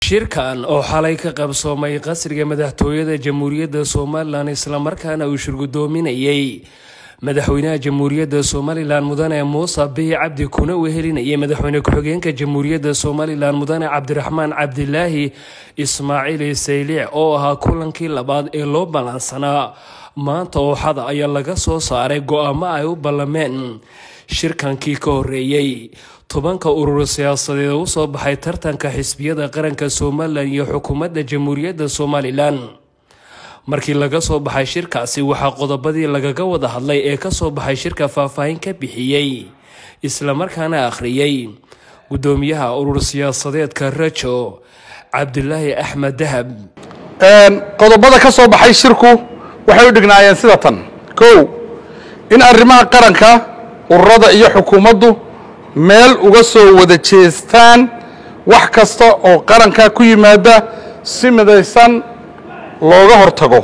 shirkan oo xalay ka qabsoomay qasriga madaxtooyada Jamhuuriyadda Soomaaliland isla markaana uu shirgudoominayay madaxweynaha Jamhuuriyadda Soomaaliland mudane Muuse Biixi Cabdi kuna wehelinayay madaxweyne ku-xigeenka Jamhuuriyadda Soomaaliland mudane Cabdiraxmaan Cabdilaahi Ismaaciil Saylic oo ahaa kulankii labaad ee loo balansanaa maanta oo xada ayaa laga soo saaray go'aamo ay u ballameen shirkankii ka horeeyay tobanka urur siyaasadeed oo soo baxay tartanka xisbiyada qaranka Soomaaliland iyo xukuumadda Jamhuuriyadda Soomaaliland markii laga soo baxay shirkaasi waxa qodobadii lagaga wada hadlay ee ka soo baxay shirka faahfaahin ka bixiyay isla markaana akhriyay gudoomiyaha urur siyaasadeedka Rajo Cabdilaahi Axmed Dahab qodobada ka soo baxay shirku waxay u dhignaayeen sida tan in arrimaha qaranka ururada iyo xukuumaddu meel uga soo wada jeestaan wax kasta oo qaranka ku yimaada si midaysan looga hortago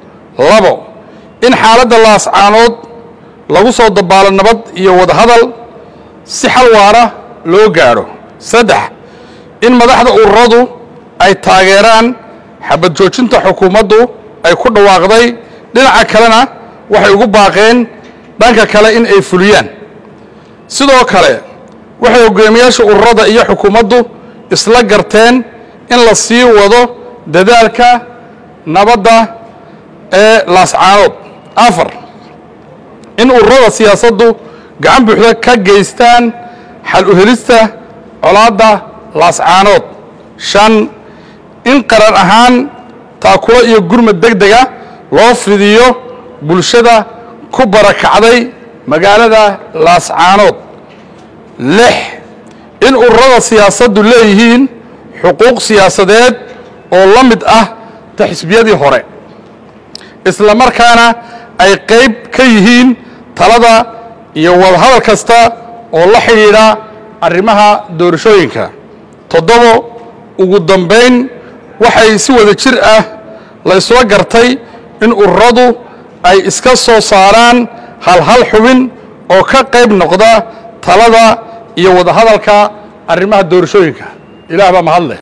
in xaaladda laascaanood lagu soo dabaalo nabad iyo wada hadal si xal waara loo gaaro in madaxda ururadu ay taageeraan xabad joojinta xukuumaddu ay ku dhawaaqday dhinaca kalena waxay ugu baaqeen dhanka kale in ay fuliyaan sidoo kale waxay hogaamiyaasha ururada iyo xukuumaddu isla garteen in la sii wado dadaalka nabadda ee laascaanood in ururada siyaasaddu gacan buuxda ka geystaan xal u helista colaadda laascaanood in qaran ahaan taakulo iyo gurmad degdega loo fidiyo bulshada ku barakacday magaalada laascaanood in ururada siyaasaddu leeyihiin xuquuq siyaasadeed oo la mid ah ta xisbiyadii hore isla markaana ay qayb ka yihiin talada iyo wadahadal kasta oo la xidhiidha arrimaha doorashooyinka ugu dambayn waxay si wada jir ah la isla gartay in ururadu ay iska soo saaraan hal xubin oo ka qayb noqda talada iyo wada hadalka arrimaha doorashooyinka ilaah baa mahad leh